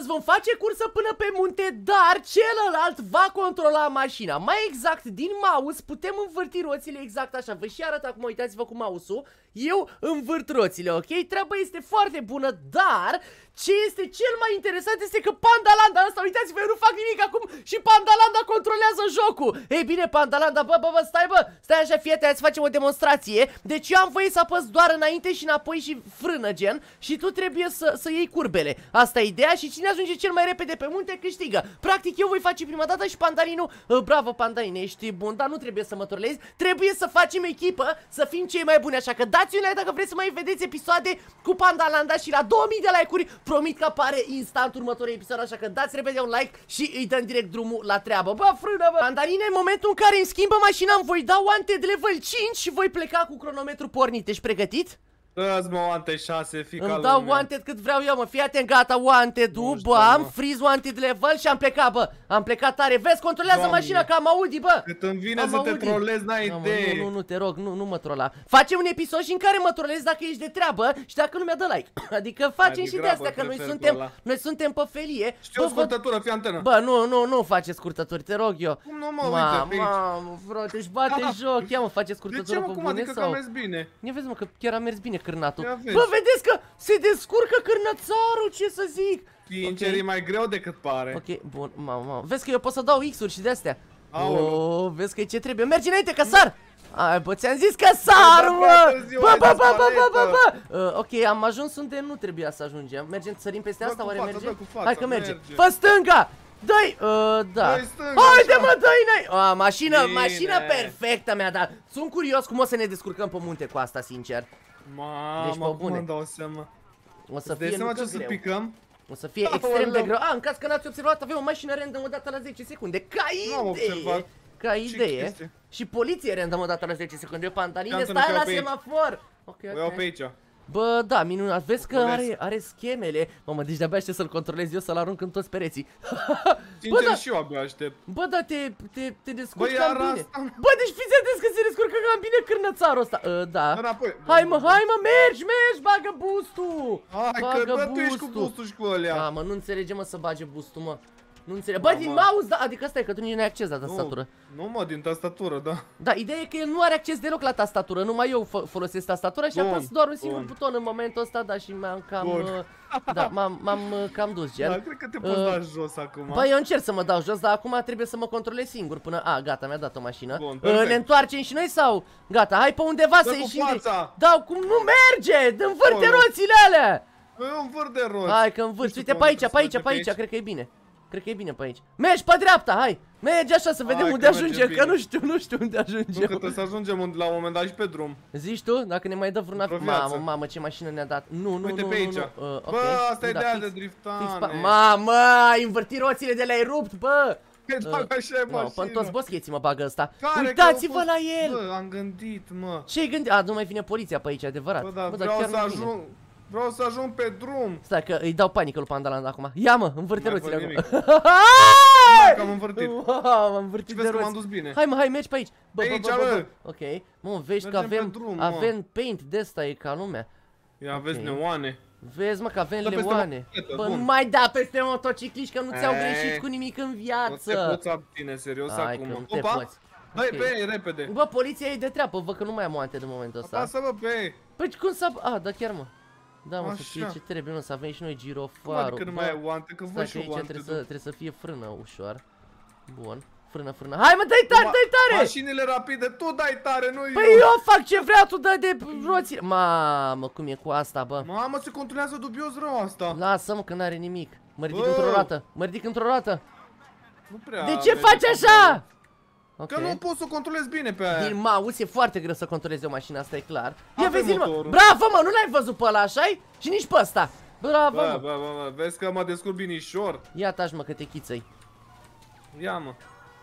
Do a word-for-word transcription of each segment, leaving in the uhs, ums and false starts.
Astăzi vom face cursă până pe munte, dar celălalt va controla mașina. Mai exact, din mouse putem învârti roțile exact așa. Vă și arăt acum, uitați-vă cu mouse-ul. Eu învârt roțile, ok? Treaba este foarte bună, dar ce este cel mai interesant este că Pandalanda ăsta, uitați-vă, eu nu fac nimic acum și Pandalanda controlează jocul. Ei bine, Pandalanda, bă, bă, bă, stai, bă, stai așa, fii atent, să facem o demonstrație. Deci eu am voie să apăs doar înainte și înapoi și frână, gen, și tu trebuie să, să iei curbele. Asta e ideea și cine ajunge cel mai repede pe munte câștigă. Practic eu voi face prima dată și Pandalinu, uh, bravo Pandaline, ești bun, dar nu trebuie să mă trolezi. Trebuie să facem echipă, să fim cei mai buni, așa că dați un like dacă vreți să mai vedeți episoade cu Pandalanda și la două mii de like-uri promit că apare instant următorul episod, așa că dați repede un like și îi dăm direct drumul la treabă. Bă, frână, bă! Pandaline, în momentul în care îmi schimbă mașina, îmi voi da wanted level cinci și voi pleca cu cronometru pornit. Ești pregătit? Dă-ți mă wanted șase, fica lumea. Îmi dau wanted cât vreau eu, mă, fii atent, gata, wanted-ul, bă, am freeze wanted level și am plecat, bă, am plecat tare, vezi, controlează Doamne. mașina că am Audi, bă. Cât îmi vine am să Audi. te trolezi, n-ai idee. Nu, nu, nu, te rog, nu, nu mă trola. Facem un episod și în care mă trolezi dacă ești de treabă și dacă lumea dă like. Adică facem și de astea, că noi suntem, noi suntem pe felie. Știu o scurtătură, fii antenă. Bă, nu, nu, nu faceți scurtături, te rog eu. Cum nu mă, uite pe aici. Mamă, frate, își bate joc, ia mă, face scurtătură pe bune adică sau? că a mers bine? Ia vezi, mă, că chiar a mers bine cârnatul. Bă, vedeți că se descurcă cârnățarul, ce să zic. Sincer, okay. E mai greu decât pare. Ok, bun, mamă, mamă. Vezi că eu pot să dau X-uri și de-astea. Oh, vezi că e ce trebuie. Mergi înainte, că sar! Ai, bă, ți-am zis că sar, mă! Bă, bă, bă, bă, bă, bă, bă! Uh, ok, am ajuns unde nu trebuia să ajungem. Mergem, sărim peste asta, oare merge? Hai că merge. Fă stânga! Dă-i, uh, da. Haide, mă, dă-i, n-ai! Ah, mașină, mașină perfectă mi-a dat. Sunt curios cum o să ne descurcăm pe munte cu asta, sincer. Mamă, cum îmi dau seama. O să fie seama ce să picăm? O să fie extrem de greu. A, în caz că n-ați observat, avem o mașină random odată la zece secunde. Ca idee! Ca idee. Și poliție random odată la zece secunde. Pandaline, stai la semafor! Ok, ok. O iau pe aici. Bă, da, minunat. Vezi că are, are schemele. Mamă, deci de-abia aștept să-l controlez eu, să-l arunc în toți pereții. Sincer, da, și eu abia aștept. Bă, da, te, te, te descurci bă, cam bine. Asta... Bă, deci fiți atenți că se descurcă cam bine cârnățarul ăsta. Uh, da. Înapoi. Hai mă, hai mă, mergi, mergi, bagă boost-ul. Hai bagă că, bă, boost-ul. tu ești cu boost-ul și cu ălea. Da, mă, nu înțelege, mă, să bage boost-ul, mă. Nu înțeleg. Bă, din mouse, da, adică asta e că tu nici nu ai acces la tastatură. Nu, mă, din tastatură, da. Da, ideea e că el nu are acces deloc la tastatură, numai eu folosesc tastatura și apăs doar un singur buton în momentul ăsta, da, și m-am cam, da, m-am cam dus, gen. Da, cred că te poți da jos acum. Bă, eu încerc să mă dau jos, dar acum trebuie să mă controlez singur până, a, gata, mi-a dat o mașină. Bun, ne întoarcem și noi sau? Gata, hai pe undeva să ieșim de... Da, cum nu merge, învârte roțile alea. Eu învârt de roți. Hai că învârți, uite pe aici, pe aici, pe aici, cred că e bine. Cred că e bine pe aici. Mergi pe dreapta, hai! Mergi așa să vedem hai, unde ajungem, că nu știu, nu știu unde ajungem. Nu, că trebuie să ajungem la un moment dat și pe drum. Zici tu? Dacă ne mai dă vreun avion. Mamă, mamă, ce mașină ne-a dat. Nu, nu, uite nu, pe aici. Nu, nu. Uh, okay. Bă, asta e da, ideea fix, de driftane. Mamă, ai învârtit roțile de la-ai rupt, bă! Uh, așa e mașina. Până toți boscheții mă bagă ăsta. Uitați-vă la el! Bă, am gândit, mă. Ce-ai gândit? A, nu mai vine poliția pe aici, adevărat. Bă, da, bă, vreau să ajung. Vreau să ajung pe drum. Stai că îi dau panică lui Pandalanda acum. Ia mă, învârte roțile acum. Hai că am învârtit. Wow, am învârtit de roți. M-am dus bine. Hai mă, hai, mergi pe aici. Bă, aici, bă, bă, bă. Ok. Mă, vezi că avem avem paint de ăsta e ca lumea. Ia vezi neoane. Vezi mă că avem leoane. Bă, nu mai da peste motocicliști că nu ți-au greșit cu nimic în viață. Nu te poți abține, serios acum. Opa. Dai pe ei, repede. Bă, poliția e de treabă, văd că nu mai am moante în momentul ăsta. Apasă-mă pe ei. Păi cum să... A, da chiar mă. Da, mă, să fie ce trebuie, mă, să avem și noi girofarul. Adică nu mai ai oante, că văd și aici oante. trebuie să, trebuie să fie frână ușor. Bun, frână, frână. Hai mă, dai tare, dai tare! Mașinile rapide, tu dai tare, nu eu. Păi eu fac ce vreau, tu dai de roțile. Mamă, cum e cu asta, bă. Mamă, se controlează dubios rău asta. Lasă-mă că n-are nimic. Mă ridic într-o roată, mă ridic într-o roată. Nu prea. De ce faci așa? Că nu pot să controlez bine pe aia. Din mouse e foarte greu să controlezi o mașină, asta e clar. Ia vezi, mă. Bravo, mă, nu l-ai văzut pe ăla, așa-i? Și nici pe ăsta. Bravo, bă, mă. Bă, bă, bă, vezi că mă descurc binișor. Ia taci, mă, că te chițăi. Ia, mă.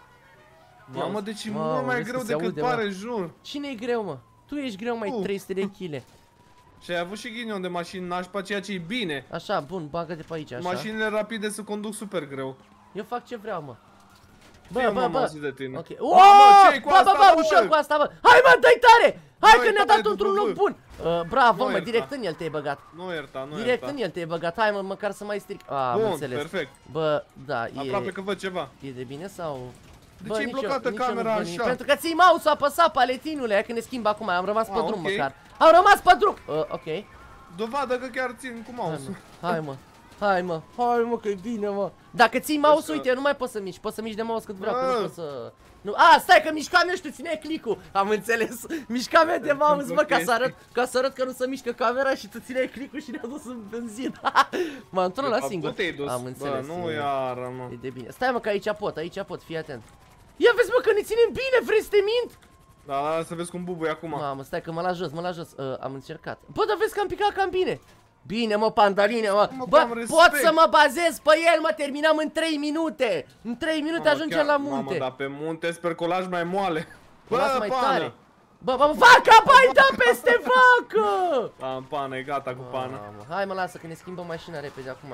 Mamă, deci e mult mai greu decât pare, jur. Cine e greu, mă? Tu ești greu, mai trei sute de kilograme. Și ai avut și ghinion de mașini nașpa, ceea ce e bine. Așa, bun, bagă-te pe aici, așa. Mașinile rapide se conduc super greu. Eu fac ce vreau, mă. Bă, bă, bă. De tine. Ok. Wow! Bă, bă, bă, ușor cu asta, bă. Hai, mă, dai tare! Hai că ne-a dat într-un loc bun. Uh, bravo, nu mă, ierta. direct în el te-ai băgat. Nu ierta, nu Direct ierta. în el te-ai băgat. Hai, mă, măcar să mai stric. Ah, am Bun, înțeles. perfect. Bă, da, e... Aproape că văd ceva. E de bine sau... De Bă, ce e nici blocată eu, nici eu camera nu văd nimic. așa? Pentru că ții mouse-ul apăsat, paletinule, aia că ne schimbă acum, am rămas pe Ah, drum ok. măcar. Am rămas pe drum! Uh, ok. Dovadă că chiar țin cu Hai, mouse-ul. mă, hai, mă. Hai, mă, hai, mă, că e bine, mă. Dacă ții mouse, să- uite, nu mai poți să miști, poți să miști de mouse cât vreau, că Bă. nu poți să... Nu, a, stai că mișcam eu și tu țineai click-ul. Am înțeles. Mișcam eu de mouse, mă, ca să arăt, ca să arăt că nu se mișcă camera și tu țineai click-ul și ne-a dus în benzină. M-am trollat singur. Tu te-ai dus. Am înțeles. Bă, nu e- iară, mă. E de bine. Stai, mă, că aici pot, aici pot, fii atent. Ia vezi, mă, că ne ținem bine, vrei să te mint? Da, da, să vezi cum bubuie acum. Mamă, stai că mă las jos, mă las jos. Uh, am încercat. Bă, dar vezi că am picat cam bine. Bine, mă, Pandaline, mă. Mă, Bă, am pot respect. să mă bazez pe el, mă, terminăm în trei minute. În trei minute Mamă, ajungem chiar- la munte. Mamă, dar pe munte sper colaj mai moale. Mă las mai pană. tare. Bă, bă, vaca, bai, da peste vacă! Da, în pană, e gata cu pană. Mamă, hai, mă, lasă că ne schimbăm mașina repede acum.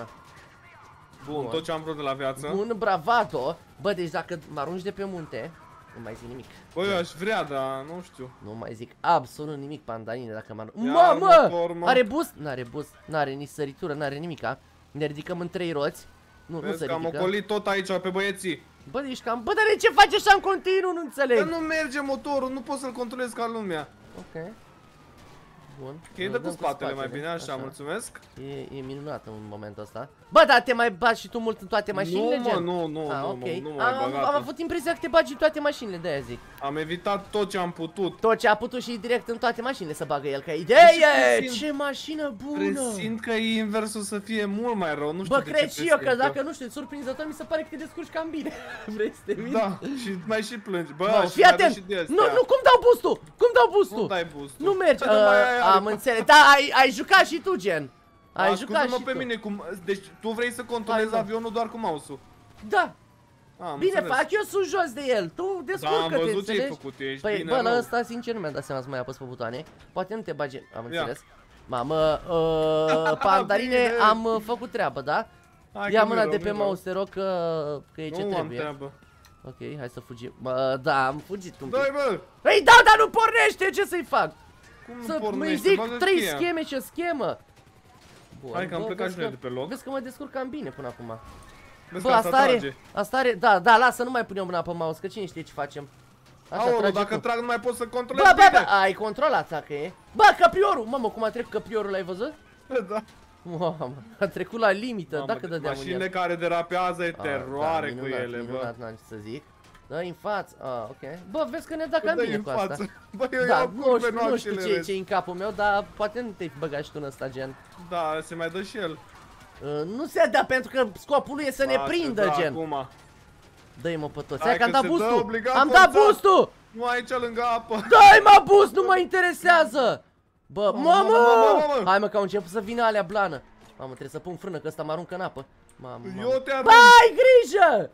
Bun, Bun. tot ce am vrut de la viață. Bun, bravado. Bă, deci dacă mă arunci de pe munte, nu mai zic nimic. Bă, eu aș vrea, dar nu știu. Nu mai zic absolut nimic, Pandanine, dacă mă arunci. Ia Mă, mă! motor, mă. Are boost? N-are boost, n-are nici săritură, n-are nimica. Ne ridicăm în trei roți. Nu, nu Vezi se că am ridică. ocolit tot aici pe băieții. Bă, ești cam... Bă, dar de ce faci așa în continuu? Nu Că înțeleg. nu merge motorul, nu pot să-l controlez ca lumea. Ok. Bun. Că îi Îl dă cu dăm spatele mai bine, așa, așa. mulțumesc. E, e minunat în momentul ăsta. Bă, dar te mai bagi și tu mult în toate mașinile, Nu, mă, gen? nu, nu, Ah, nu, ok. nu, nu m-ai am, băgat. am avut impresia că te bagi în toate mașinile, de-aia zic. Am evitat tot ce am putut. Tot ce a putut și direct în toate mașinile să bagă el ca idee. presimt- Ce mașină bună! Presimt că e inversul să fie mult mai rău, nu știu Bă, de cred ce și eu că presimt dacă nu știu, surprinzător mi se pare că te descurci cam bine. Vrei să te mint? Da, și mai și plângi. Bă, Bă, și fii mai dă atent! și de Nu, astea. nu, cum dau boost-ul? Cum dau Nu boost-ul? dai boost. Nu mergi. Dă-te mai Uh, aia, am aia. înțeles. Da, ai, ai jucat și tu, gen. Ai jucat Ascultă-mă și pe tu. mine, cum... deci tu vrei să controlezi Hai, mă. avionul doar cu mouse-ul. Da. Ah, am Bine, înțeles. fac eu sus jos de el. Tu Da, am descurcă-te, văzut ce ai înțelegi? făcut, ești Păi, bine bă, la rău. ăsta, sincer, nu mi-am dat seama să mai apăs pe butoane. Poate nu te bagi, am Ia. înțeles. Mamă, uh, Pandarine, Bine. am uh, făcut treabă, da? Hai Ia că mâna nu-i de rău, pe nu-i rău. mouse, te rog, că, că e ce Nu am trebuie. treabă. Ok, hai să fugim. Bă, da, am fugit un pic. Dai, bă! Îi dau, dar nu pornește, ce să-i fac? Cum nu Să îi pornește? zic Bagă trei cheia. scheme ce schemă. Bun, Hai că am bă, plecat vezi și noi că- de pe loc. Vezi că mă descurc cam bine până acum. Vezi Bă, că asta trage. are, asta are, da, da, lasă, nu mai punem mâna pe mouse, că cine știe ce facem. Așa, Aolo, trage dacă tu. trag nu mai pot să Bă, controlez bă, bă, bine. ai controlat dacă e. Bă, căpriorul, mamă, cum a trecut căpriorul, l-ai văzut? Da. Mamă, a trecut la limită, Mamă, dacă deci dădeam în el. mașinile care derapează e Ah, teroare da, cu minunat, ele, bă. minunat, n-am ce să zic. Dă-i în față, ah, ok. Bă, vezi că ne da Că cam dă-i bine în cu asta. față. Bă, eu Da, iau nu curve, știu, nu știu ce, accelerez. ce în capul meu, dar poate nu te-ai băgat și tu în ăsta, gen. Da, se mai dă și el. Uh, nu se dă, pentru că scopul lui e să ne Da, se prindă, dă gen. acum. Dă-i mă pe toți. Hai Hai că am că dat se dă boost-ul! obligat Am dat forțat. boost-ul! Nu aici lângă apă. Dă-i mă boost, nu mă interesează! Bă, Mamă, mamă! mamă, mamă! Hai mă că au început să vină alea blană. Mamă, trebuie să pun frână, că ăsta mă aruncă în apă. Mamă, mamă. Eu te arunc. Bă, ai grijă!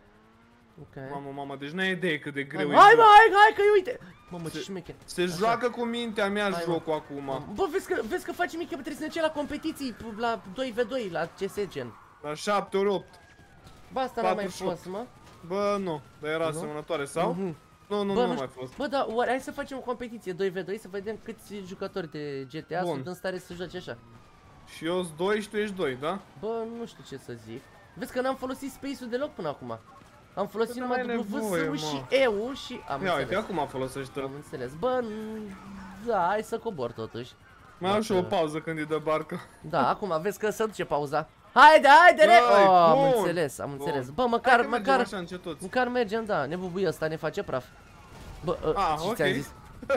Ok. Mamă, mamă, deci n-ai idee cât de greu Hai, e. hai, joc. mă, hai, hai că uite! Mamă, ce Se- șmecher. Se Așa. joacă cu mintea mea Hai, mă. jocul acum. Bă, vezi că, vezi că faci mică, trebuie să ne ducem la competiții, la doi v doi, la C S gen. La șapte ori opt. Bă, asta n-a mai patruzeci și opt. fost, mă. Bă, nu, dar era Nu? asemănătoare, sau? Mhm. Nu, nu, Bă, nu nu a mai știu. fost. Bă, da, oare hai să facem o competiție doi v doi să vedem câți jucători de G T A Bun. sunt în stare să joace așa. Și eu sunt doi și tu ești doi, da? Bă, nu știu ce să zic. Vezi că n-am folosit space-ul deloc până acum. Am folosit Că numai n-ai W, nevoie, S-ul și mă. E-ul și am Ia uite, înțeles. acum folosește-l. Am înțeles. Bă, n- da, hai să cobor totuși. Mai am și o Dacă- pauză când îi dă barcă. Da, acum vezi că se duce pauza. Haide, haide, re! Dai, Oh, am bun, înțeles, am bun. înțeles. Bă, Hai măcar, că mergem măcar, așa încetoți. măcar mergem, da, ne bubuie ăsta, ne face praf. Bă, uh, Ah, ce ok. ți-am zis?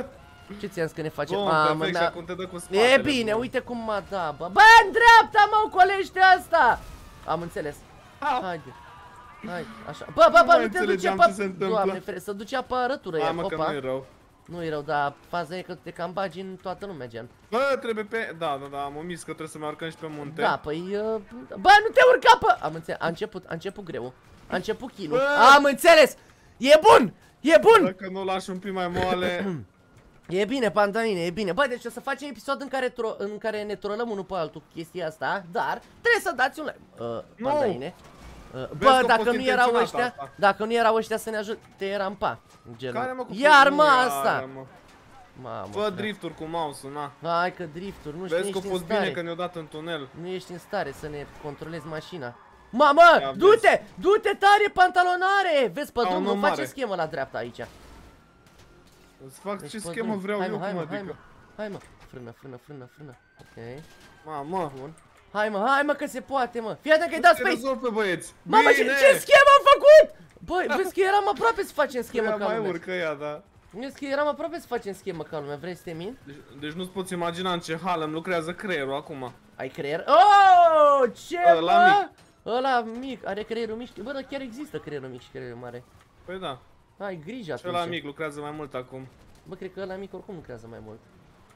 Ce ți-am zis că ne face? Bun, Mamă, perfect, și mi-a- acum te dă cu spatele. E bine, bun. uite cum m-a dat, bă. Bă, în dreapta, mă, colește asta! Am înțeles. Au. Haide. Hai, așa. Bă, bă, Nu bă, mai nu te duce înțelegeam pe... ce se întâmplă. Doamne, fere, să ducea pe arătură Hai ea, mă că popa. nu e rău. Nu e rău, dar faza e că te cam bagi în toată lumea, gen. Bă, trebuie pe... Da, da, da, am omis că trebuie să mai urcăm și pe munte. Da, păi... Uh... Bă, nu te urca pe... Am înțeles, a început, a început greu. A început kill-ul. Bă! Am înțeles! E bun! E bun! Dacă nu o lași un pic mai moale... E bine, Pandanine, e bine. Bă, deci o să facem episod în care, tro în care ne trolăm unul pe altul cu chestia asta, dar trebuie să dați un like. Uh, Nu! Pandanine. Uh, că bă, a dacă fost nu erau intenționat ăștia, asta. dacă nu erau ăștia să ne ajute, eram pa. Genul. Care mă cu Iar mă nu, asta! iară, mă. Mamă, Fă drifturi cu mouse-ul, na. Hai că drifturi, nu știu, Vezi nu că ești a în fost bine stare. că ne-a dat în tunel. Nu ești în stare să ne controlezi mașina. Mamă, du-te, du-te tare, pantalonare! Vezi pe drum, nu face schemă la dreapta aici. Îți fac ce schemă vreau eu, cum adică? Hai mă, frână, frână, frână, frână. Ok. Mamă. Hai mă, hai mă că se poate mă. Fii atent că-i dat space. Rezolv pe băieți. Mamă, ce, ce schemă am făcut? Băi, vezi că eram aproape să facem schemă ca lumea. Mai urcă ea, da. Vezi că eram aproape să facem schemă ca lumea, vrei să te mint? Deci, deci nu-ți poți imagina în ce hal îmi lucrează creierul acum. Ai creier? Oh, ce Ăla bă? mic. Ăla mic, are creierul mic. Bă, dar chiar există creierul mic și creierul mare. Păi da. Ai grijă atunci. Și ăla mic lucrează mai mult acum. Bă, cred că ăla mic oricum lucrează mai mult.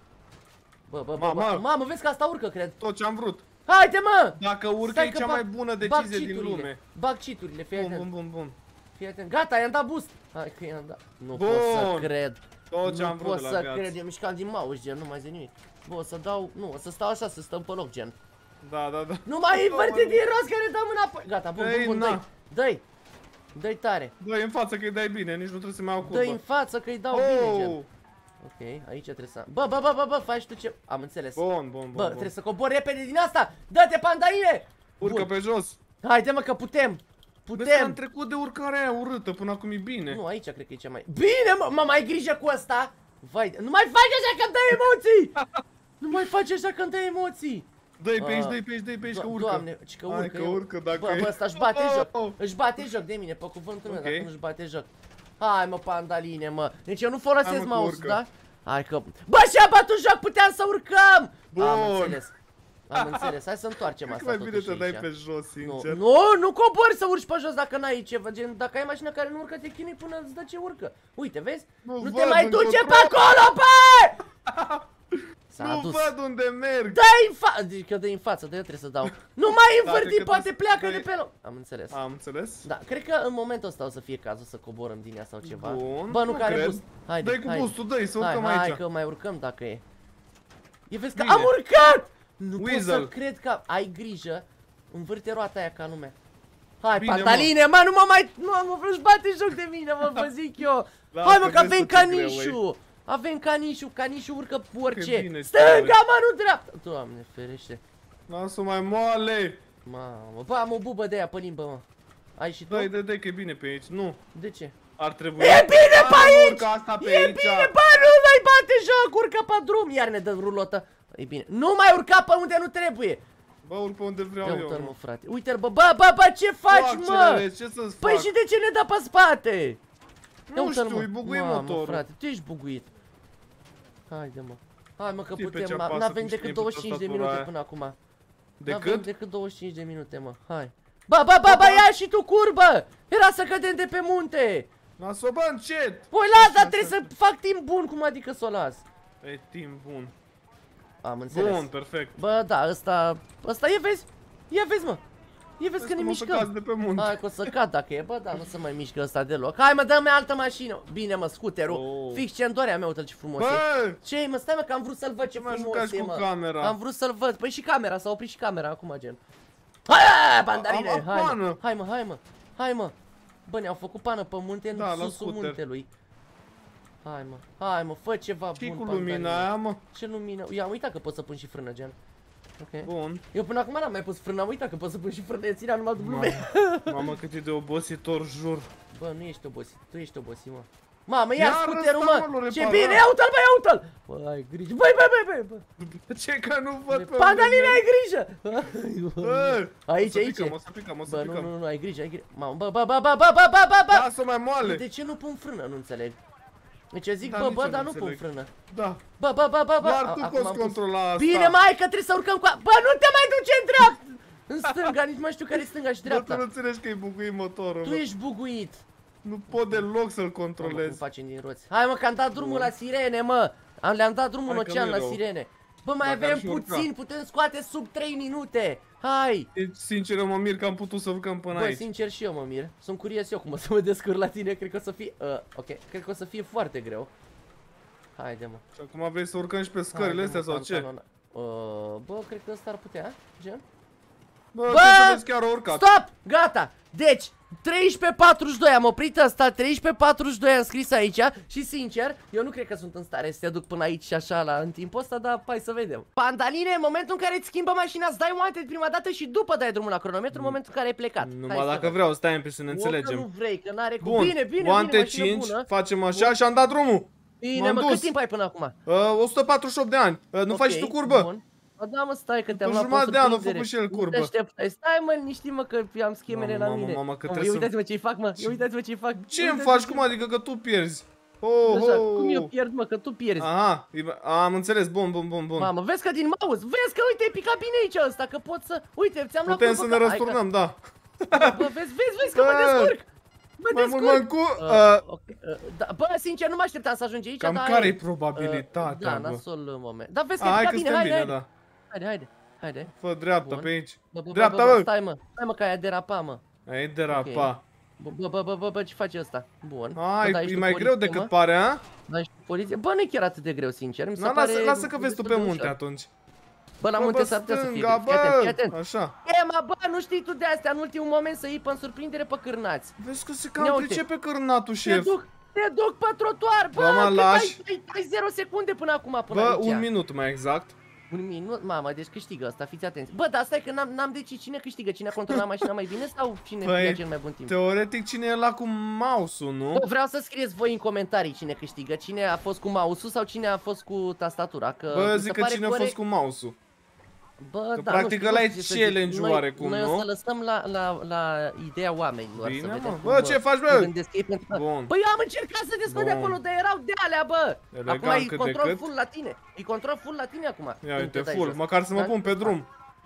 Bă, bă, bă, Mamă. bă. Mamă, vezi că asta urcă, cred. Tot ce am vrut. Haide, mă! Dacă urcă e cea mai bună decizie din lume. Bag cheat-urile, fii atent. Bun, bun, bun. Fii atent. Gata, i-am dat boost. Hai că i-am dat. Nu Bun. pot să cred. Tot ce am Nu vrut pot de la să viață. cred, eu mișcam din mouse, gen, nu mai zic nimic. Bă, o să dau, nu, o să stau așa, să stăm pe loc, gen. Da, da, da. Nu mai inverte din rost, că ne dăm înapoi. Gata, bun, bun, bun, dă-i. Dă-i. Dă-i tare. Dă-i în față că-i dai bine, nici nu trebuie să mai iau curbă. Dă-i în față că-i dau bine, gen. Ok, aici trebuie să... Bă, bă, bă, bă, bă, faci tu ce... Am înțeles. Bun, bun, bun. Bă, trebuie să cobor repede din asta. Dă-te, pandaine! Urcă pe jos. Haide, mă, că putem. Vezi că am Putem. trecut de urcarea aia urâtă, până acum e bine. Nu, aici cred că e cea mai... Bine, mă, mă, mai grijă cu ăsta. Vai, nu mai faci așa că-mi dă emoții. Nu mai faci așa că-mi dă emoții. Dă-i pe aici, dă-i pe aici, dă-i pe aici, că urcă. Doamne, ci că urcă. Hai că urcă, dacă Bă, e... bă, ăsta își bate Oh, joc. oh. Își bate joc de mine, pe cuvântul meu, Ok. dacă nu își bate joc. Hai, mă, pandaline, mă. Deci eu nu folosesc Hai, mă, că mouse-ul, urcă. da? Hai că... Bă, și-a bătut joc, puteam să urcăm! Bun. Am înțeles. Am înțeles, hai să întoarcem Cred că asta mai bine totuși te dai aici. pe jos, sincer. Nu, nu, nu cobori să urci pe jos dacă n-ai ceva, gen, dacă ai mașină care nu urcă, te chinui până îți dă ce urcă. Uite, vezi? Nu Nu văd te mai unde duce o pe acolo, bă! S-a Nu adus. văd unde merg. Dă-i în față, adică dă-i în față, de eu trebuie să dau. Nu mai Da, învârti, cred că poate trebuie pleacă să de dai- pe loc. Am înțeles. Am înțeles. Da, cred că în momentul ăsta o să fie cazul să coborăm din ea sau ceva. Bun, Bă, nu nu care cred. boost. Haide, Dai cu haide. boostul, dă-i, să Hai, urcăm hai aici. că mai urcăm dacă e. E, vezi că Bine. am urcat! Nu pot să Weasel. cred că ai grijă. Învârte roata aia ca lumea. Hai, Bine, pantaline, mă, nu mă mai... Nu, mă, își bate joc de mine, mă, vă zic eu. Lasă Hai, mă, că că vezi avem tu ce greu canișul. Avem canișul, canișul urcă orice. bine Stânga, mă, nu dreapta. Doamne, ferește. Lasă-o mai moale. Mamă, bă, am o bubă de aia pe limbă, mă. Ai și tu? Dai, dai, dai că e bine pe aici. Nu. De ce? Ar trebui. E bine pe aici! Urcă asta pe E aici. bine, bă, nu mai bate joc, urcă pe drum. Iar ne dă rulotă. E bine, nu mai urca pe unde nu trebuie. Bă, urc pe unde vreau Ia eu. uite-l, mă, mă. frate. Uite-l, bă, bă, bă, bă, ce faci, Fac mă? accelerez, ce să-ți Păi fac? și de ce ne dă pe spate? Ia Nu uite-l, știu, mă. e buguit Mamă, motorul. frate, tu ești buguit. Haide, mă. Hai, mă, că Știi pe ce putem, mă. apasă N-avem când decât știi douăzeci și cinci de tastatura minute aia. până acum. De N-avem cât? decât douăzeci și cinci de minute, mă. Hai. Bă, bă, bă, bă, ia și tu curbă! Era să cădem de pe munte! Lasă-o, bă, încet! Păi las, dar trebuie să fac timp bun, cum adică să o las? E timp bun. Am înțeles. Bun, perfect. Bă, da, ăsta, ăsta, ia vezi, ia vezi, mă. Ia vezi că ne cum o să mișcăm. cazi de pe munte. Hai că o să cad dacă e, bă, da, nu se mai mișcă ăsta deloc. Hai, mă, dă-mi altă mașină. Bine, mă, scuterul. Oh. Fix ce îmi dorea, mea, uite-l ce frumos e. Bă! Ce mă, stai, mă, că am vrut să-l văd ce Nu mai frumos jucați e, cu mă. camera. Am vrut să-l văd. Păi și camera, s-a oprit și camera acum, gen. Hai, bandarine, Am hai, mă. pană. Hai, mă, hai, mă. Hai, mă. Bă, ne-au făcut pană pe munte, Da, în la susul scuter. muntelui. Hai, mă. Hai, mă, fă ceva Ce bun, cu bandarine. lumina aia, mă? Ce lumină? Ia, am uitat că pot să pun și frână, gen. Ok. Bun. Eu până acum n-am mai pus frână, am uitat că pot să pun și frână, eu țineam numai W. Mamă, cât e de obositor, jur. Bă, nu ești obosit, tu ești obosit, mă. Mamă, ia Iar scuterul, ăsta, mă! mă, l-a Ce reparat. bine, ia uite-l, bă, ia uite-l! Bă, ai grijă, băi, băi, băi, băi, bă! Ce că nu văd pe Pandaline, unde ai grijă! Bă, Aici, o să aici. picăm, o să picăm, o să Bă, nu, picăm. nu, nu, ai grijă, ai grijă. Mamă, bă, bă, bă, bă, bă, bă, bă, bă, bă! Lasă mai moale. De ce nu pun frână, nu înțeleg. Deci eu zic, Da, bă, nici bă, eu dar nu nu pun înțeleg. frână. Da. Bă, bă, bă, bă, bă! Doar A- tu acum poți am pus. controla asta. Bine, mai, că trebuie să urcăm cu a... Bă, nu te mai duce în dreapta! În stânga, nici mai știu care e stânga și Bă, tu nu dreapta. înțelegi că e buguit motorul, Tu bă. ești buguit. Nu pot deloc să-l Mamă, cum controlez. facem din roți. Hai, mă, că am dat drumul la sirene, mă. Am, le-am dat drumul în Hai că ocean nu la e rău. sirene. Bă, mai Dacă avem ar fi urca. puțin, putem scoate sub trei minute. Hai. Deci, sincer, eu mă mir că am putut să urcăm până Bă, aici. sincer și eu mă mir. Sunt curios eu cum o să mă descurc la tine. Cred că o să fie... Uh, ok, cred că o să fie foarte greu. Haide, mă. Și acum vrei să urcăm și pe scările Haide, astea mă, sau ce? pantalona. Uh, bă, cred că ăsta ar putea, gen? Bă, Bă! trebuie să vezi chiar o urcat. Stop! Gata! Deci, treisprezece patruzeci și doi, am oprit asta, treisprezece patruzeci și doi am scris aici și sincer, eu nu cred că sunt în stare să te duc până aici și așa la, în timpul ăsta, dar hai să vedem. Pandaline, în momentul în care îți schimbă mașina, îți dai wanted prima dată și după dai drumul la cronometru în momentul în care ai plecat. Numai dacă vreau, stai un pic să ne înțelegem. Nu vrei, că n-are cum. Bun, Bine, bine, wanted bine, cinci, bună. facem așa și am dat drumul. Bine, mă, cât timp ai până acum? Uh, o sută patruzeci și opt de ani. Uh, nu okay, faci tu curbă? Bun. Bă, da, mă, stai că te-am luat pe jumătate de an, a surprindere. făcut și el curbă. Nu te așteptai. Stai, mă, liniști-mă că am schemele mamă, la mamă, mine. mamă, că Mamă, trebuie ia să... uitați-mă ce-i fac, mă. Ia uitați-mă ce-i fac. Ce îmi faci? Cum adică că tu pierzi? Oh, Așa, oh. cum eu pierd, mă, că tu pierzi. Aha, am înțeles. Bun, bun, bun, bun. Mamă, vezi că din mouse, vezi că uite, e picat bine aici ăsta, că pot să... Uite, ți-am luat Putem să ne răsturnăm, da. Bă, vezi, vezi, vezi că mă descurc. Mă Mai mult descurc. cu... Uh, Uh, okay, uh, da, bă, sincer, nu mă așteptam să ajungi aici, cam dar... care-i probabilitatea, uh, Da, bă? nasol moment. Dar vezi că e hai picat că bine, suntem haide, bine, haide. da. Haide, haide, haide. Fă dreapta Bun. pe aici. Bă, bă, Dreapta, bă, bă, bă. stai, mă, stai, mă, că ai derapat, mă. Ai derapa. Bă, bă, bă, bă, bă, bă, ce face ăsta? Bun. Hai, Bă, e mai greu decât pare, a? Da, ești poliție. Bă, nu e chiar atât de greu, sincer. Mi se Na, pare... lasă, lasă că vezi tu pe munte atunci. Bă, la Bă, munte bă, s-ar putea să fie. stânga, Fii atent, fii bă, atent. așa. E, mă, bă, nu știi tu de astea în ultimul moment să iei pe însurprindere pe cârnați. Vezi că se Ia cam uite. pricepe cârnatul, Te șef. duc, te duc pe trotuar, bă, Bă, mă, cât lași. ai, ai, ai zero secunde până acum, până Bă, aici. un minut mai exact. Un minut, mamă, deci câștigă asta, fiți atenți. Bă, dar stai că n-am decis cine câștigă, cine a controlat mașina mai bine sau cine Păi, ia cel mai bun timp. Teoretic cine e la cu mouse-ul, nu? Bă, vreau să scrieți voi în comentarii cine câștigă, cine a fost cu mouse-ul sau cine a fost cu tastatura, că Bă, mi zic se că pare cine a corect. fost cu mouse-ul. Bă, Că da, practic nu știu, ăla nu e știu ce să zic. challenge Noi- oarecum, noi nu? o să lăsăm la, la, la ideea oamenilor. Bine, să mă. vedem Bă, cum, ce faci, bă? cum gândesc ei pentru... Bun. Păi eu am încercat să descod de Bun. acolo, dar erau de alea, bă. Elegant Acum e cât de control cât. full la tine. E control full la tine acum. Ia când uite, te dai full, jos. măcar să mă Da? pun pe drum.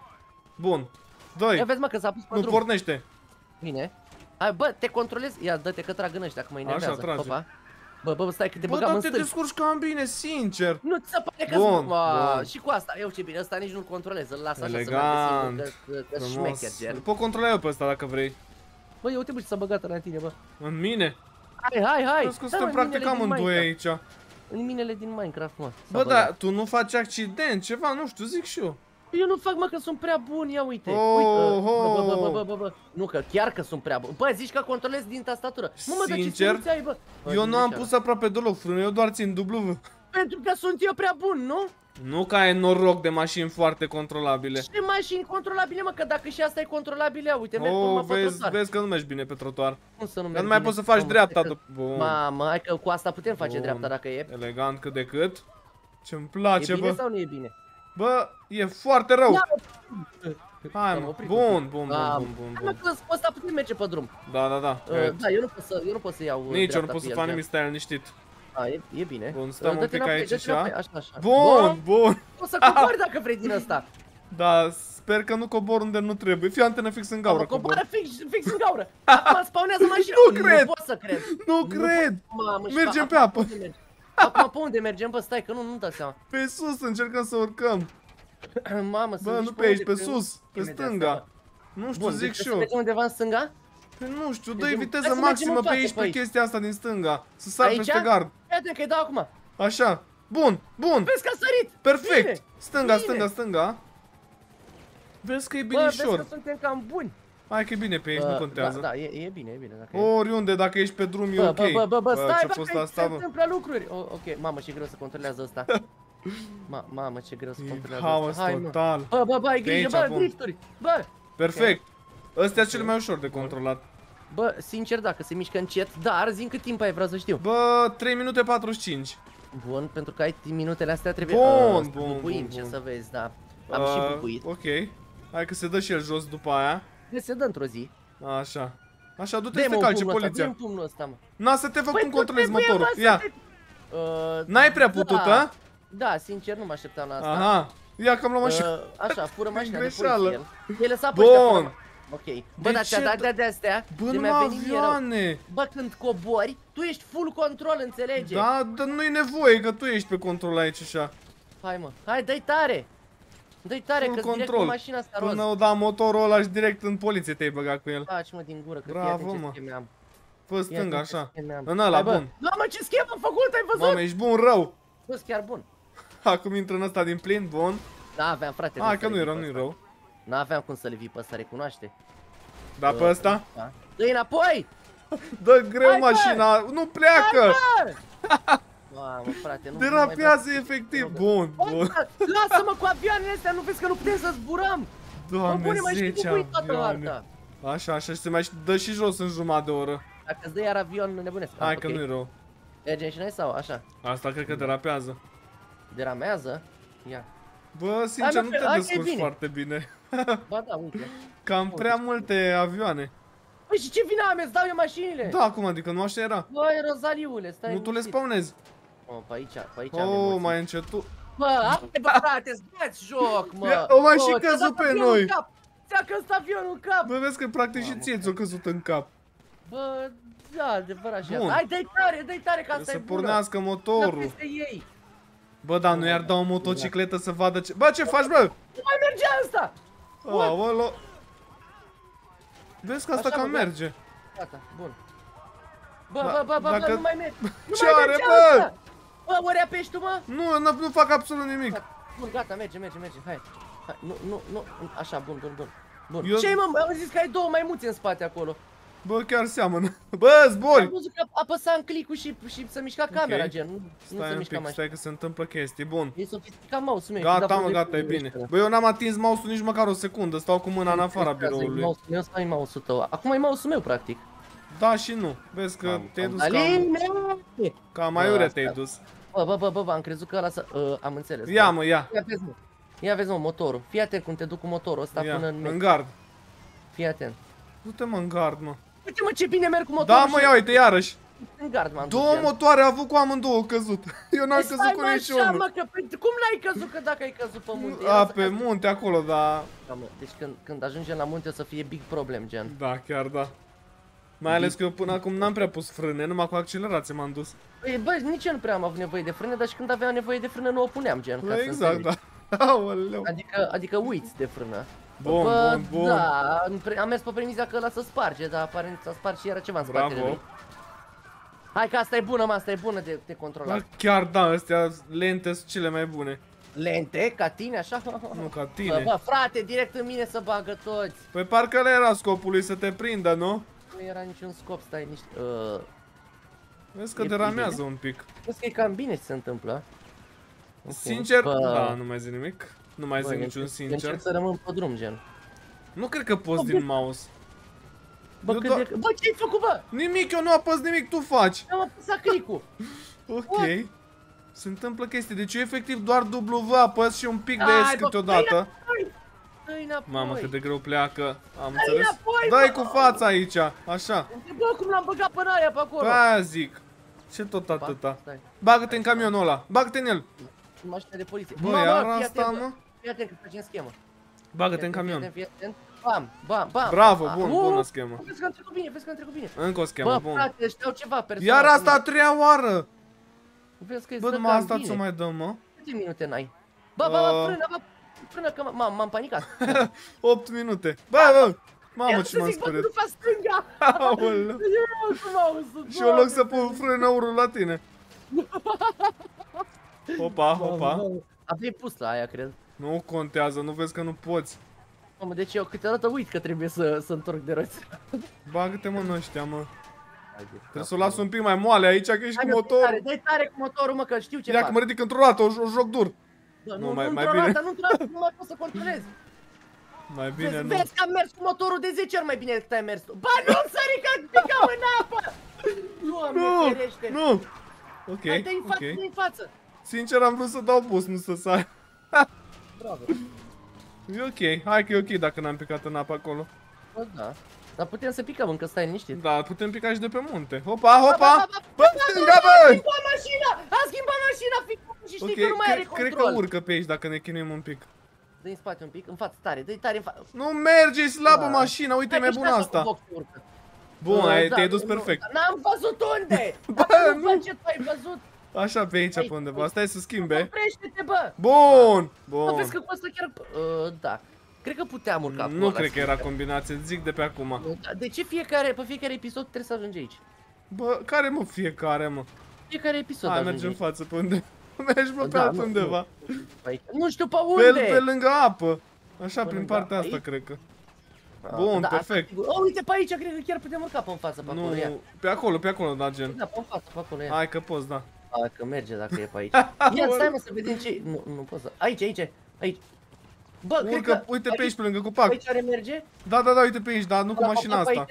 Bun. Ia Doi. vezi, mă, că s-a pus pe Nu drum. pornește. Bine. Hai, bă, te controlezi. Ia, dă-te că trag în ăștia, că mă enervează. trage. Opa. Bă, bă, stai că te Bă, băgam dar în te stâlp. descurci cam bine, sincer. Nu ți se pare că Bun, sunt... Mă, bun. și cu asta, eu ce bine, ăsta nici nu-l controlez, îl las așa să Elegant. meargă singur, că, că, că Frumos. șmecher, gen. Îl pot controla eu pe ăsta dacă vrei. Bă, eu te bă, ce s-a băgat la tine, bă. În mine? Hai, hai, hai! Vezi că Da, suntem mă, practic minele din amândoi Minecraft. aici. În minele din Minecraft, mă. s-a Bă, băgat. dar tu nu faci accident, ceva, nu știu, zic și eu. Eu nu fac, mă, că sunt prea bun, ia uite. Oh, uite, oh. bă, bă, bă, bă, bă, bă. Nu, că chiar că sunt prea bun. Bă, zici că controlez din tastatură. Mă, mă, dar ce Sincer, ținuți ai, bă? Bă, Eu din nu am greșeală. pus aproape deloc frână, eu doar țin W. Pentru că sunt eu prea bun, nu? Nu că ai noroc de mașini foarte controlabile. Ce mașini controlabile, mă, că dacă și asta e controlabilă, uite, merg Oh, urmă pe vezi, trotuar. vezi că nu mergi bine pe trotuar. Cum să nu Că merg nu mai bine? poți să faci Mamă, dreapta cred că- după. Bun. Mamă, hai că cu asta putem face Bun. dreapta dacă e. Elegant cât de cât. Ce-mi E place, bine bă. sau nu e bine? Bă, e foarte rău. Ia, Hai, am mă. oprit. Bun, bun, Ah, bun, bun, Hai, mă, bun. că cu ăsta putem merge pe drum. Da, da, da. Uh, E, da, eu nu pot să, eu nu pot să iau uh, Nici eu nu dreapta pot pe să el, fac gen. nimic, stai liniștit. A, e, e bine. Bun, stăm Uh, un dă-te pic înapoi, aici dă-te așa. înapoi, așa, așa. Bun, bun. O să cobori dacă vrei din ăsta. Da, sper că nu cobor unde nu trebuie. Fii antenă fix în gaură, Mă, cobor. coboară fix, fix în gaură. Acum spawnează mașina. Nu cred. Nu pot să cred. Nu cred. Mamă, și Mergem pa- pe apă. acum pe unde mergem? Acum pe unde mergem? Bă, stai că nu, nu-mi dau seama. Pe sus, încercăm să urcăm. Mamă, Bă, sunt nu nici pe aici, unde, pe sus, pe imediat stânga. asta. Nu știu, Bun, zic deci și să eu. mergem undeva în stânga? Păi nu știu, dă-i Mergem- viteză hai să mergem maximă în pe față, aici, pe păi. chestia asta din stânga. Să sar Aici? peste gard. Fii atent că-i dau acum. Așa. Bun, bun. Vezi că a sărit. Perfect. Bine. Stânga, Bine. stânga, stânga. Vezi că e Bă, vezi că binișor. suntem cam buni. Hai că e bine pe aici, Bă, nu contează. Da, da, e, e bine, e bine. Dacă e. Oriunde, dacă ești pe drum, e Bă, ok. bă, bă, bă, bă, stai, ce-a bă, fost că asta, se bă? întâmplă lucruri. O, ok, mamă, ce greu să controlează ăsta. Ma, mamă, ce greu să E controlează haos ăsta. Hai, mă. total. Bă, bă, bă, ai De grijă, aici, bă, bun. drifturi. Bă, Perfect. Ăstea cele mai ușor de controlat. bă, sincer, dacă se mișcă încet, dar zi în cât timp ai, vreau să știu. Bă, trei minute patruzeci și cinci. Bun, pentru că ai minutele astea trebuie Bun, uh, să bun, bubuim, bun, ce bun. să vezi, da. Am Uh, și bubuit. Ok. Hai că se dă și el jos după aia. Ne se dă într-o zi. Așa. Așa, du-te să Dă-mi te un calci pumnul ăsta, poliția. dă-mi pumnul ăsta, mă. Na, să te fac Păi cum tu controlezi trebuie, motorul. mă, să Ia. te- Uh, N-ai prea putut, da. a? Da, sincer, nu mă așteptam la asta. Aha. Ia că am luat mașina. Uh, așa, fură mașina de greșeală. poliție. El E lăsat pe ăștia Bun. fără- Ok. Bă, De dar ți-a ce dat d- de de astea, Bă, de nu mi-a mă venit mie rău. avioane. Bă, când cobori, tu ești full control, înțelege? Da, dar nu-i nevoie, că tu ești pe control aici așa. Hai, mă. Hai, dă-i tare. Dă-i tare, Full că-ți direct control. cu mașina asta roz. Până o da motorul ăla și direct în poliție te-ai băgat cu el. Taci, mă, din gură, că Bravo, fii atent ce mă. scheme am. Pe Fii stânga, atent ce așa. scheme am. În ăla, Hai, bă. bun. Mamă, ce schemă am făcut, ai văzut? Mamă, ești bun rău. Bă, chiar bun. Acum intră în ăsta din plin, bun. Da, aveam, frate. Hai cum că să nu le era, vii nu-i pe rău. ăsta. N-aveam cum să le vii pe ăsta, recunoaște. Da, pe ăsta? Da. Dă-i înapoi! Dă greu mașina, nu pleacă! Mamă, frate, nu derapează efectiv, bun, bun. Lasă-mă cu avioanele astea, nu vezi că nu putem să zburăm? Doamne, zece avioane. Așa, așa, și se mai dă și jos în jumătate de oră. Dacă îți dă iar avion, nebunesc. Hai că nu-i rău. Mergem și noi sau așa? Asta cred că derapează. Deramează? Ia. Bă, sincer, nu te descurci foarte bine. Ba da, uite. Cam prea multe avioane. Păi și ce vina am, îți dau eu mașinile? Da, acum, adică nu așa era. Băi, Rozaliule, stai. Nu tu le spawnezi. Oh, pe aici, pe aici oh, mai încetul. Bă, hai bă, frate, îți bați joc, mă. O mai și căzut pe noi. Ți-a căzut avionul în cap. Bă, vezi că practic și ție ți-o căzut în cap. Bă, da, adevărat și asta. Hai, dă-i tare, dă-i tare, ca asta e bună. Să pornească motorul. Bă, dar nu i-ar da o motocicletă să vadă ce... Bă, ce faci, bă? Nu mai merge asta! Aolo. Vezi că asta cam merge. Gata, bun. Bă, bă, bă, bă, nu mai merge. Ce are, bă? Bă, ori apeși tu, mă? Nu, nu fac absolut nimic. Bun, gata, merge, merge, merge, hai. Nu, nu, nu, așa, bun, bun, bun. Bun. Ce-i, mă? Am zis că ai două maimuțe în spate acolo. Bă, chiar seamănă. Bă, zbori! Am văzut că apăsam click-ul și, și să mișca camera, gen. Nu, stai nu un pic, stai că se întâmplă chestii, bun. E sofisticat mouse-ul meu. Gata, mă, gata, e bine. Bă, eu n-am atins mouse-ul nici măcar o secundă, stau cu mâna în afara biroului. Mouse-ul meu sau e mouse-ul tău? Acum e mouse-ul meu, practic. Da și nu. Vezi că te-ai dus cam... Cam mai ure te-ai dus. Bă, bă, bă, bă, am crezut că ăla să... am înțeles. Ia, mă, ia. Ia vezi, mă. Ia vezi, mă, motorul. Fii atent cum te duc cu motorul ăsta până în... în gard. Fii atent. Du-te, mă, în gard, mă. Uite, mă, ce bine merg cu motorul. Da, mă, ia uite, iarăși. În gard m-am dus. Două motoare a avut cu amândouă căzut. Eu n-am căzut cu niciunul. Mă, că, cum n-ai căzut, că dacă ai căzut pe munte? A, pe munte acolo, da. Da, mă, deci când, când ajungem la munte o să fie big problem, gen. Da, chiar da. Mai ales că eu până acum n-am prea pus frâne, numai cu accelerație m-am dus. Păi, bă, nici eu nu prea am avut nevoie de frână, dar și când aveam nevoie de frână nu o puneam, gen. Bă, exact, da. Aoleu. Adică, adică uiți de frână. Bun, bă, bun, bun. Da, am mers pe premisa că ăla să sparge, dar aparent s-a spart și era ceva în spatele lui. Hai că asta e bună, mă, asta e bună de, de controlat. Da, chiar da, astea lente sunt cele mai bune. Lente? Ca tine, așa? Nu, ca tine. Bă, bă, frate, direct în mine să bagă toți. Păi parcă ăla era scopul lui, să te prindă, nu? Nu era niciun scop, stai niște... Uh... Vezi că deramează un pic. Vezi că e cam bine ce se întâmplă. Okay. Sincer, bă... da, nu mai zic nimic. Nu mai bă, zic niciun sincer. Încerc să rămân pe drum, gen. Nu cred că poți bă, din mouse. Bă, cât de... bă, ce-ai făcut, bă? Nimic, eu nu apăs nimic, tu faci. Eu am apăsat click-ul. Ok. What? Se întâmplă chestii, deci eu efectiv doar W apăs și un pic de S câteodată. Dă-i înapoi. Mamă, cât de greu pleacă. Am înțeles. Dai cu fața aici, așa. Bă, cum l-am băgat până aia pe acolo. Aia zic. Ce tot atâta? Bagă-te în camionul ăla, bagă-te în el. Mașina de poliție. Bă, iar asta, mă? Fii atent că facem schemă. Bagă-te în camion. Fii atent. Bam, bam, bam. Bravo, bun, bună schemă. Vezi că am trecut bine, vezi că am trecut bine. Încă o schemă, bun. Bă, frate, știau ceva personal. Iar asta a treia oară. Vezi că bă, numai asta ți-o mai dăm, mă. Câte minute n-ai? Bă, bă, bă, frână, bă, frână, că m-am panicat. opt minute. Bă, bă. Mamă, ce m-am speriat. Bă, stânga. Aoleu. Și eu loc să pun frână urul la tine. Hopa, hopa. Aveai pus la aia, cred. Nu contează, nu vezi că nu poți. Mamă, deci eu câteodată uit că trebuie să, să întorc de roți. Bagă-te, mă, în ăștia, mă. Trebuie să o las un pic mai moale aici, că ești cu motorul. Dă-i tare cu motorul, mă, că știu ce fac. Ia că mă ridic într-o dată, o joc dur. Nu, mai bine. Nu, într-o dată, nu mai pot să controlez. Mai bine, nu. Vezi că am mers cu motorul de zece ori mai bine decât ai mers tu. Ba, nu-mi sări că picam în apă! Doamne, ferește. Nu, nu. Ok, hai, dă-i în față, ok. dă-i în față. Sincer, am vrut să dau bus, nu să sar. Bravo. E ok, hai că e ok dacă n-am picat în apă acolo. Bă, da. Dar putem să picăm încă, stai liniștit. Da, putem pica și de pe munte. Hopa, hopa! Bă, stânga, bă! A schimbat mașina! A schimbat mașina, și știi că nu mai are control. Cred că urcă pe aici dacă ne chinuim un pic. Dă-i în spate un pic, în față, tare, dă-i tare în față. Nu merge, e slabă mașina, uite, e mai bună asta. Bun, te-ai dus perfect. N-am văzut unde! Bă, nu ce tu ai văzut? Așa, pe aici, pe undeva, stai să schimbe. Oprește-te, bă! Bun, bun. Bă, vezi că cu asta chiar... Da. Cred că puteam urca. Nu cred că era combinație, zic de pe acum. De ce fiecare, pe fiecare episod trebuie să ajungi aici? Bă, care mă fiecare, mă? Fiecare episod hai, mergem în față, pe unde? Mergi, mă, pe altundeva. Nu știu pe unde! Pe lângă apă. Așa, prin partea asta, cred că. Bun, da, perfect. Oh, uite pe aici, cred că chiar putem urca pe-n față, pe nu, acolo, ia. pe acolo, pe acolo, da, gen. Da, pe-n față, pe acolo, ia. Hai că poți, da. Hai că merge dacă e pe aici. Ia, stai mă să vedem ce... Nu, nu pot să... Aici, aici, aici. Bă, Urcă, cred că... uite pe aici, pe lângă copac. Aici are merge? Da, da, da, uite pe aici, dar nu cu mașina asta.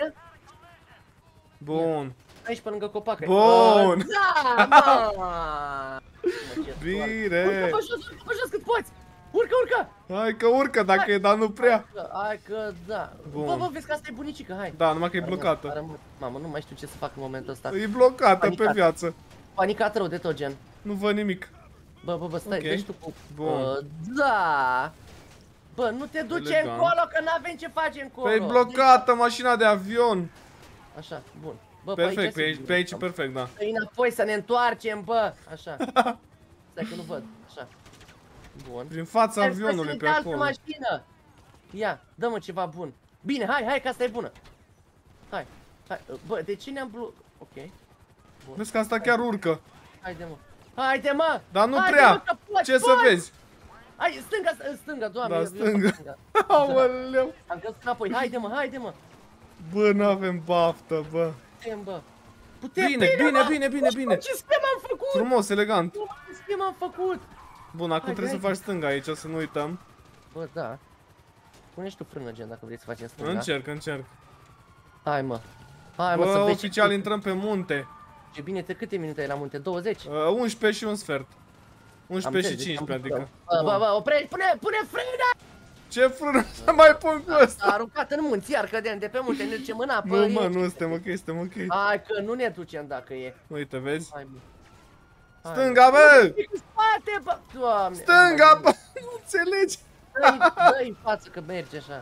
Bun. Aici pe lângă copac. Bun. Da, mă! Bine. Urcă pe jos, urcă pe jos cât poți. Urcă, urcă. Hai că urcă dacă e, dar nu prea. Hai că da. Bă, bă, vezi că asta e bunicică, hai. Da, numai că e blocată. Mamă, nu mai știu ce să fac în momentul ăsta. E blocată pe viață. Panicat rău de tot, gen. Nu văd nimic. Bă, bă, bă, stai, okay. Deci tu cu... Bun. Da. Bă, nu te duce Elegant. Încolo, că n-avem ce face încolo. Păi blocată mașina de avion. Așa, bun. Bă, perfect, pe aici, pe aici e perfect, da. Păi înapoi să ne întoarcem, bă. Așa. Stai că nu văd. Așa. Bun. Prin fața avionului pe acolo. Mașină. Ia, dă-mă ceva bun. Bine, hai, hai, că asta e bună. Hai, hai. Bă, de ce ne-am blu... Ok. Bun. Vezi că asta chiar urcă. Haide, mă. Haide, mă. Dar nu Haide, prea. Mă, poți, ce poți. Să vezi? Hai, stânga, stânga, doamne. Da, stânga. Aoleu. Am căzut înapoi. Haide, mă, haide, mă. Bă, n-avem baftă, bă. Putem, bă. Putem, bine, bine, bine, bine, bine. Ce schemă am făcut? Frumos, elegant. Ce schemă am făcut? Bun, acum hai, trebuie hai. Să faci stânga aici, să nu uităm. Bă, da. Pune-și tu frână, gen, dacă vrei să facem stânga. Încerc, încerc. Hai, mă. Hai, bă, mă, să vezi oficial ce... intrăm pe munte. Ce bine, te câte minute ai la munte? douăzeci? Uh, unsprezece și un sfert. unsprezece și cincisprezece, adică. Bă, bă, bă, opre, pune, pune frână! Ce frână să mai pun cu ăsta? A aruncat în munți, iar cădeam de pe munte, ne ducem în apă. Nu, mă, nu suntem ok, suntem ok. Hai că nu ne ducem dacă e. Uite, vezi? Hai, mă. Stânga, bă! Spate, bă! Doamne! Stânga, bă! Nu înțelegi? Dă-i în față că merge așa.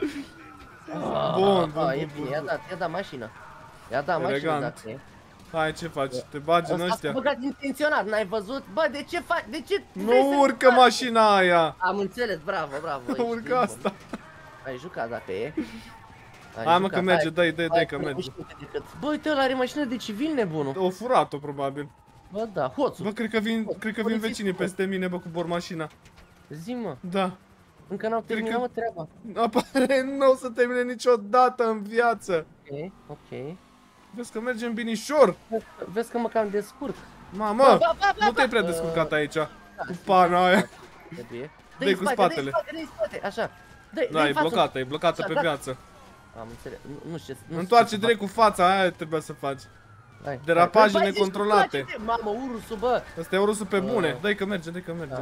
Bun, bun, e bine, i-a dat, i-a dat mașina. I-a dat mașina dacă e. Hai, ce faci? Te bagi în ăștia? Asta băgat intenționat, n-ai văzut? Bă, de ce faci? De ce? Nu urcă mașina aia! Am înțeles, bravo, bravo. Urcă asta. Ai jucat dacă e. Hai, mă, că merge, dai, dai, dai, că merge. Bă, uite, ăla are mașină de civil nebunul. O furat-o, probabil. Bă, da, hoțul. Bă, cred că vin, cred că vin vecinii peste mine, bă, cu bormașina. Zi, mă. Da. Încă n-au terminat, mă, treaba. Apare, nu o să termine niciodată în viață. Ok, ok. Vezi că mergem binișor. Vezi că mă cam descurc. Mamă, nu te-ai prea descurcat aici. Cu pana aia. Dă-i cu spatele. Dă-i spate, așa. Da, e blocată, e blocată pe viață. Am înțeles, nu știu ce... Întoarce direct cu fața, aia trebuie să faci. Derapaje necontrolate. Mamă, ursul, bă. Ăsta e ursul pe bune. Dă-i că merge, dă-i că merge.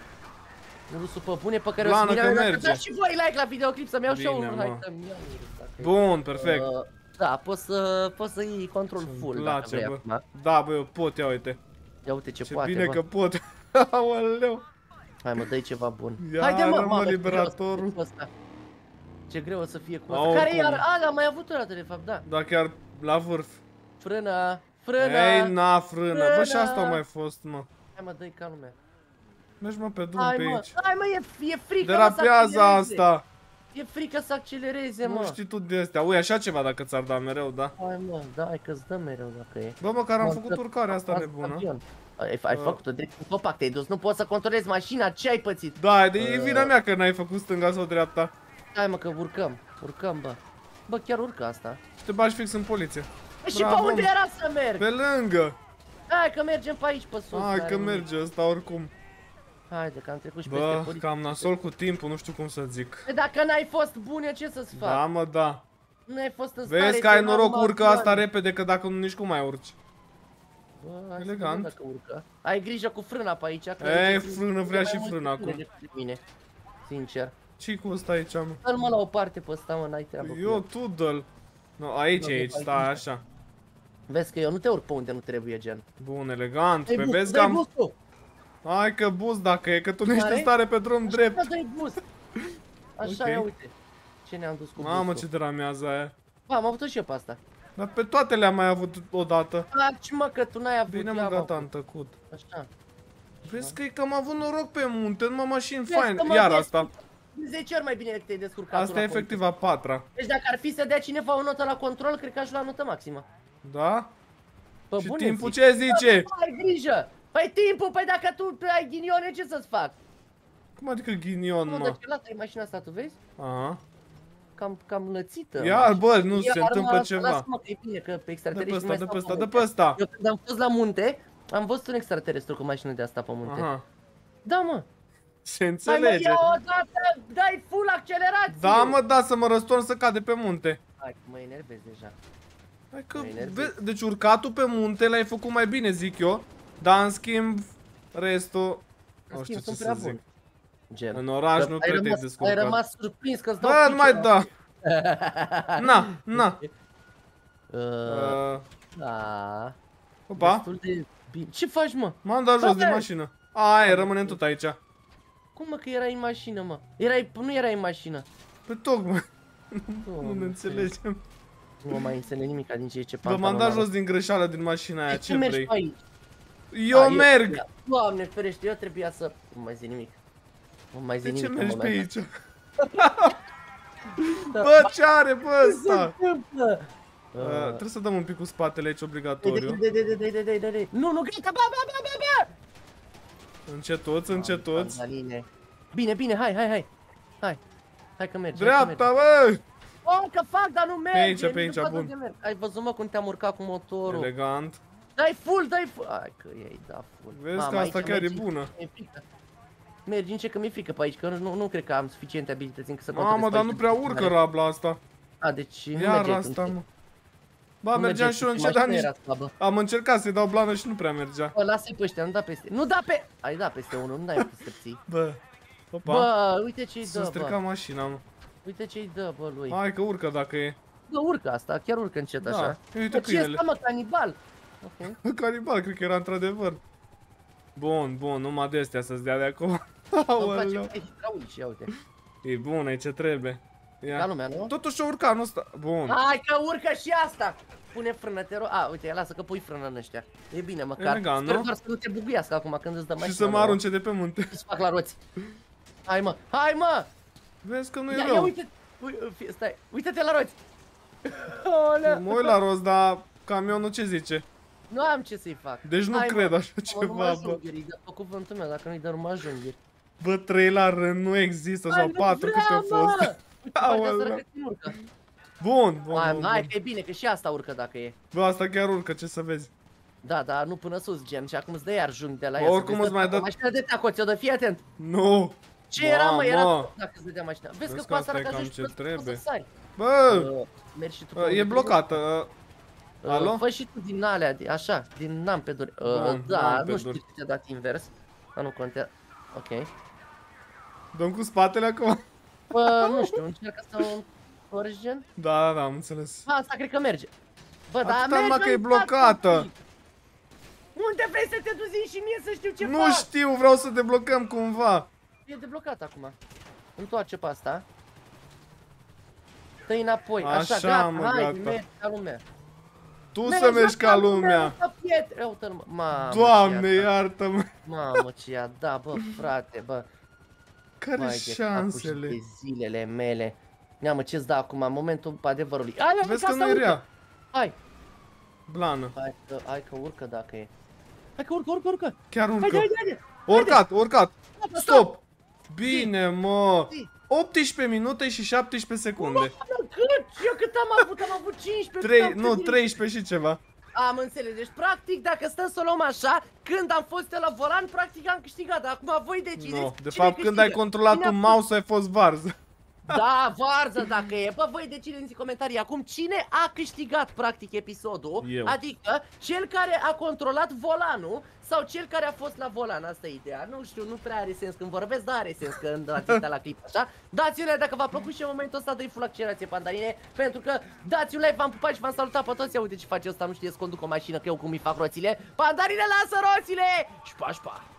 Ursul pe bune pe care o să mi-am dat și voi like la videoclip să-mi iau și eu un like. Bun, perfect. Da, poți să poți să iei control full dacă vrei acum. Da, bă, eu pot, ia uite. Ia uite ce poate, bă. Ce bine că pot. Aoleu. Hai, mă, dă-i ceva bun. Haide, mă, mă, liberatorul. Ce greu o să fie cu asta. Care iar? A, am mai avut o dată, de fapt, da. Da, chiar la vârf. Frână, frână. Ei, na, frână. Bă, și asta a mai fost, mă. Hai, mă, dă-i ca lumea. Mergi, mă, pe drum pe aici. Hai, mă, e frică, derapează asta. E frică să accelereze, mă. Nu știi tu de astea. Ui, așa ceva dacă ți-ar da mereu, da? Hai, mă, da, hai că-ți dă mereu dacă e. Bă, măcar am făcut urcarea asta nebună. Ai, ai făcut-o direct în copac, te-ai dus, nu poți să controlezi mașina, ce ai pățit? Da, e vina mea că n-ai făcut stânga sau dreapta. Hai, mă, că urcăm, urcăm, bă. Bă, chiar urcă asta. Te bagi fix în poliție. Și pe unde era să merg? Pe lângă. Hai că mergem pe aici, pe sus. Hai că merge ăsta oricum. Haide, că am trecut și peste poliție. Bă, cam nasol cu timpul, nu știu cum să zic. Dacă n-ai fost bune, ce să-ți fac? Da, mă, da. Nu ai fost în stare. Vezi că ai noroc, urcă asta repede, că dacă nu, nici cum mai urci. Bă, elegant. Dacă urcă. Ai grijă cu frâna pe aici. Ei, frână, vrea și frână acum. Mine, sincer. Ce-i cu ăsta aici, mă? Dă-l, mă, la o parte pe ăsta, mă, n-ai treabă. Eu, tu dă-l. No, aici, aici, stai așa. Vezi că eu nu te urc pe unde nu trebuie, gen. Bun, elegant. Pe vezi că am... Hai că boost dacă e, că tu nu ești în stare pe drum drept. Așa, dă-i boost. Așa, ia uite. Ce ne-am dus cu boostul. Mamă, ce dramează aia. Ba, am avut-o și eu pe asta. Dar pe toate le-am mai avut odată. Taci, mă, că tu n-ai avut. Bine, mă, gata, am tăcut. Așa. Vezi că e că am avut noroc pe munte, numai mașini fain. Iar asta. zece ori mai bine decât te-ai descurcat. Asta e efectiv a patra. Deci dacă ar fi să dea cineva o notă la control, cred că aș lua notă maximă. Da? Bă, și timpul ce zice? Ai grijă! Păi timpul, păi dacă tu ai ghinione, ce să-ți fac? Cum adică ghinion, mă? Nu, dar ce lasă mașina asta, tu vezi? Aha. cam, cam lățită. Ia, bă, nu Ia, se întâmplă lasă, ceva. Lasă-mă că e bine, că pe extraterestri Dă pe ăsta, dă pe ăsta, dă pe ăsta. Eu când am fost la munte, am văzut un extraterestru cu mașină de asta pe munte. Aha. Da, mă. Se înțelege. Hai, mă, ia o dată, dai full accelerație. Da, mă, da, să mă răstorn să cade pe munte. Hai, mă enervez deja. Hai că, deci urcatul pe munte l-ai făcut mai bine, zic eu. Dar în schimb, restul... În schimb, sunt prea bun. Gen. În oraș nu cred că te-ai descurcat. Ai rămas surprins că-ți dau Bă, nu mai da. Na, na. Uh, da. Opa. Destul de bine. Ce faci, mă? M-am dat jos din mașină. Aia, rămânem tot aici. Cum, mă, că erai în mașină, mă? Erai, nu erai în mașină. Pe tocmai. Nu ne înțelegem. Nu mă mai înțeleg nimica din ce e ce Bă, m-am dat jos din greșeală din mașina aia, ce vrei? Aici? Eu A, merg! Eu, Doamne ferește, eu trebuia să... Nu mai zic nimic. Nu mai zic de nimic. ce mergi pe aici? Bă, ce are, bă, ăsta? Uh, trebuie să dăm un pic cu spatele aici, obligatoriu. Nu, nu, gata, ba, ba, ba, ba, ba! Încetuți, încetuți. Bine, bine, hai, hai, hai. Hai, hai că mergi. Dreapta, bă! Oh, că fac, dar nu merge. Pe aici, pe aici, bun. Ai văzut, mă, cum te-am urcat cu motorul. Elegant. Dai full, dai full. Hai că ei, da full. Vezi că asta chiar e bună. Mergi, înce că mi-e frică pe aici, că nu, nu cred că am suficiente abilități încât să controlez. Mamă, dar nu prea urcă rabla asta. A, deci nu iar merge. asta, mă. Ba, mergeam și eu încet, dar nici... Am încercat să-i dau blană și nu prea mergea. Bă, lasă-i pe ăștia, nu da peste. Nu da pe... Ai da peste unul, nu dai peste ții. Bă, opa. Bă, uite ce-i dă, bă. S-a stricat mașina, mă. Uite ce-i dă, bă, lui. Hai că urcă dacă e. Bă, urcă asta, chiar urcă încet așa. Da, uite câinele. Ce e asta, mă, canibal? Ok. Canibal, cred că era într-adevăr. Bun, bun, numai de astea să-ți dea de acum. Aoleu. Ia uite. E bun, e ce trebuie. Ca lumea, nu? Totuși o urca, nu sta. Bun. Hai că urcă și asta. Pune frână, te rog. A, uite, lasă că pui frână în ăștia. E bine, măcar. Elegant, sper nu? doar să nu te buguiască acum când îți dă mașina. Și să mă arunce de pe munte. Și să fac la roți. Hai, mă. Hai, mă. Vezi că nu e ia, rău. Ia, uite. Ui, stai. Uite-te la roți. Mă uit la rost, dar camionul ce zice? Nu am ce să-i fac. Deci nu hai, cred mă. așa ceva, bă. Dă cuvântul meu, dacă nu-i dă numai jungheri. Bă, trei la rând nu există, sau patru câte au fost. Bun, bun, hai, bun, hai bun. că e bine, că și asta urcă dacă e. Bă, asta chiar urcă, ce să vezi. Da, dar nu până sus, gen, și acum îți dă iar junghi de la bă, ea. oricum îți mai dă... Mașina de tacoți, o dă, fii atent. Nu. Ce era, mă, era dacă îți dădea mașina. Vezi că cu asta e dacă cam ajungi ce să trebuie. sari. Bă, mergi și tu. e blocată. Alo? Fă și tu din alea, așa, din nampeduri. Da, nu știu ce te-a dat invers. Dar nu contează. Ok. Dăm cu spatele acum? Bă, nu știu, încearcă să o întorci, gen? Da, da, da, am înțeles. Asta cred că merge. Bă, dar merge că e blocată. Unde vrei să te duci și mie să știu ce fac? Nu știu, vreau să deblocăm cumva. E deblocat acum. Întoarce pe asta. Dă-i înapoi. Așa, Așa, gata, mă, hai, gata. mergi ca lumea. Tu mergi să mergi ca lumea. Mamă, Doamne, iartă-mă. Mamă, ce i-a dat, bă, frate, bă. Care șansele? De zilele mele. Neamă, ce-ți da acum, momentul adevărului. Vezi că nu e rea. Hai. Blană. Hai că, hai că urcă dacă e. Hai că urcă, urcă, urcă. Chiar urcă. Haide, haide, haide. Urcat, urcat. Stop. Bine, mă. optsprezece minute și șaptesprezece secunde. Cât? Eu cât am avut? Am avut cincisprezece. trei, nu, treisprezece și ceva. Am înțeles, deci practic dacă stăm să o luăm așa, când am fost la volan, practic am câștigat, acum voi decideți. No, de fapt când ai controlat un mouse ai fost varză. Da, varză dacă e, bă, voi decideți în comentarii acum cine a câștigat practic episodul. Eu. Adică cel care a controlat volanul sau cel care a fost la volan, asta e ideea. Nu știu, nu prea are sens când vorbesc, dar are sens când ați uitat la clip, așa. Dați-le dacă v-a plăcut și în momentul ăsta dă-i full accelerație, pandarine, pentru că dați un like, v-am pupat și v-am salutat pe toți. Ia uite ce face ăsta, nu știe să conduc o mașină, că eu cum îi fac roțile. Pandarine, lasă roțile! Și pa, și pa!